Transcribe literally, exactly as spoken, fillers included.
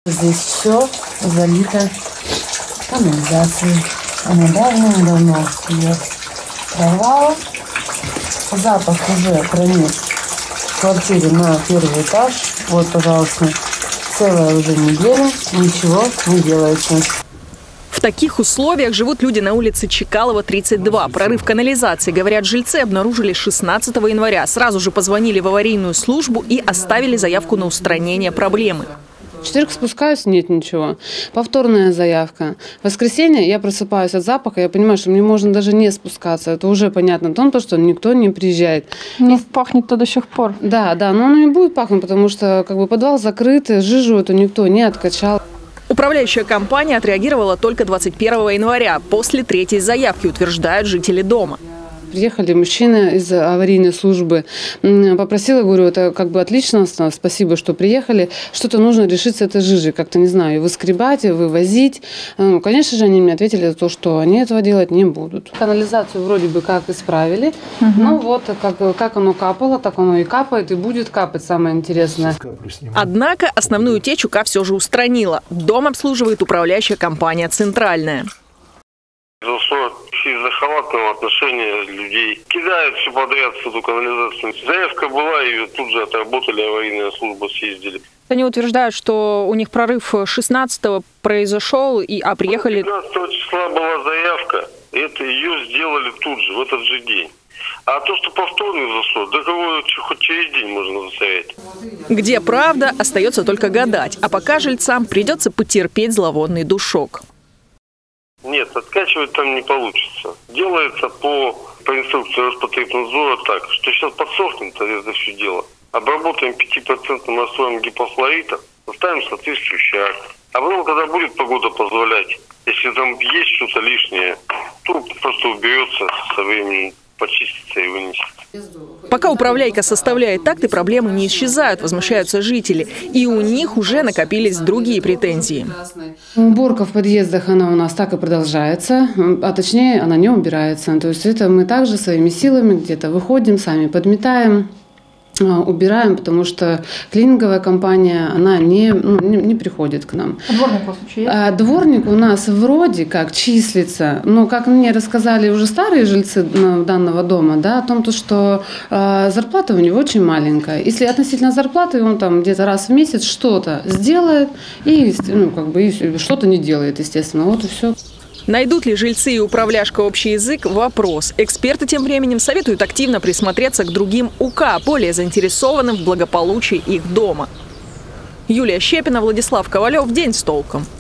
Здесь все залито канализацией. Она давно-давно ее прорвала. Запах уже проник в квартире на первый этаж. Вот, пожалуйста, целая уже неделя, ничего не делается. В таких условиях живут люди на улице Чекалова, тридцать два. Прорыв канализации, говорят жильцы, обнаружили шестнадцатого января. Сразу же позвонили в аварийную службу и оставили заявку на устранение проблемы. В четверг спускаюсь, нет ничего. Повторная заявка. В воскресенье я просыпаюсь от запаха, я понимаю, что мне можно даже не спускаться. Это уже понятно, то, что никто не приезжает. Но и пахнет-то до сих пор. Да, да, но оно не будет пахнуть, потому что как бы подвал закрыт, жижу эту никто не откачал. Управляющая компания отреагировала только двадцать первого января, после третьей заявки, утверждают жители дома. Приехали мужчины из аварийной службы, попросила, говорю, это как бы отлично, спасибо, что приехали, что-то нужно решить с этой жижей, как-то, не знаю, выскребать, вывозить. Ну, конечно же, они мне ответили то, что они этого делать не будут. Канализацию вроде бы как исправили, угу. но вот как, как оно капало, так оно и капает, и будет капать, самое интересное. Однако основную течь УК все же устранила. Дом обслуживает управляющая компания «Центральная». Из-за халатного отношения людей кидают все подряд в эту канализацию. Заявка была, и тут же отработали, аварийная служба съездили. Они утверждают, что у них прорыв шестнадцатого произошел, и, а приехали... пятнадцатого числа была заявка, это ее сделали тут же, в этот же день. А то, что повторный зашел, да кого хоть через день можно засорять. Где правда, остается только гадать. А пока жильцам придется потерпеть зловонный душок. Нет, откачивать там не получится. Делается по, по инструкции Роспотребнадзора так, что сейчас подсохнет это все дело. Обработаем пятипроцентным раствором гипохлорита, оставим соответствующий акт. А потом, когда будет погода позволять, если там есть что-то лишнее, то просто уберется со временем, почистится и вынесется. Пока управляйка составляет акты, проблемы не исчезают, возмущаются жители. И у них уже накопились другие претензии. Уборка в подъездах, она у нас так и продолжается, а точнее она не убирается. То есть это мы также своими силами где-то выходим, сами подметаем, убираем, потому что клининговая компания, она не, ну, не, не приходит к нам. А дворник у вас вообще есть? А дворник у нас вроде как числится, но как мне рассказали уже старые жильцы данного дома, да, о том, что а, зарплата у него очень маленькая. Если относительно зарплаты, он там где-то раз в месяц что-то сделает и, ну, как бы, и что-то не делает, естественно. Вот и все. Найдут ли жильцы и управляшка общий язык – вопрос. Эксперты тем временем советуют активно присмотреться к другим УК, более заинтересованным в благополучии их дома. Юлия Щепина, Владислав Ковалев. День с толком.